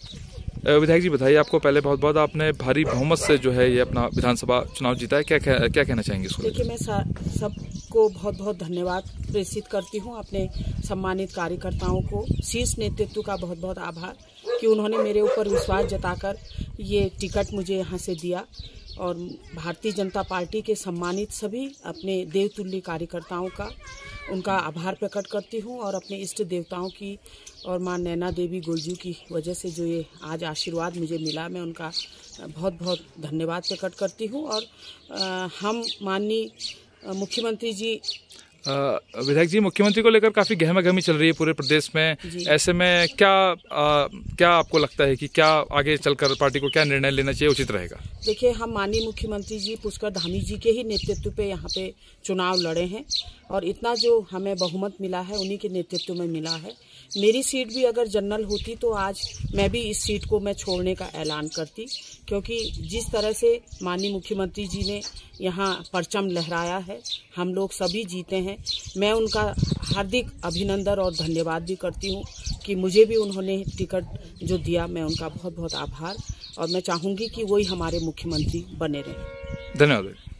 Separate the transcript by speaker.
Speaker 1: विधायक जी बताइए, आपको पहले बहुत बहुत आपने भारी बहुमत से जो है ये अपना विधानसभा चुनाव जीता है, क्या कहना चाहेंगे इसको?
Speaker 2: देखिए, मैं सबको बहुत बहुत धन्यवाद प्रेषित करती हूँ, अपने सम्मानित कार्यकर्ताओं को, शीर्ष नेतृत्व का बहुत बहुत आभार कि उन्होंने मेरे ऊपर विश्वास जताकर ये टिकट मुझे यहाँ से दिया। और भारतीय जनता पार्टी के सम्मानित सभी अपने देवतुल्य कार्यकर्ताओं का उनका आभार प्रकट करती हूँ और अपने इष्ट देवताओं की और मां नैना देवी गुलजू की वजह से जो ये आज आशीर्वाद मुझे मिला, मैं उनका बहुत बहुत धन्यवाद प्रकट करती हूँ। और हम माननीय मुख्यमंत्री जी,
Speaker 1: विधायक जी, मुख्यमंत्री को लेकर काफी गहमागहमी चल रही है पूरे प्रदेश में, ऐसे में क्या आपको लगता है कि क्या आगे चलकर पार्टी को क्या निर्णय लेना चाहिए, उचित रहेगा?
Speaker 2: देखिए, हम माननीय मुख्यमंत्री जी पुष्कर धामी जी के ही नेतृत्व पे यहाँ पे चुनाव लड़े हैं और इतना जो हमें बहुमत मिला है उन्हीं के नेतृत्व में मिला है। मेरी सीट भी अगर जनरल होती तो आज मैं भी इस सीट को मैं छोड़ने का ऐलान करती, क्योंकि जिस तरह से माननीय मुख्यमंत्री जी ने यहाँ परचम लहराया है, हम लोग सभी जीते हैं। मैं उनका हार्दिक अभिनंदन और धन्यवाद भी करती हूँ कि मुझे भी उन्होंने टिकट जो दिया, मैं उनका बहुत बहुत आभार, और मैं चाहूँगी कि वही हमारे मुख्यमंत्री बने रहें।
Speaker 1: धन्यवाद।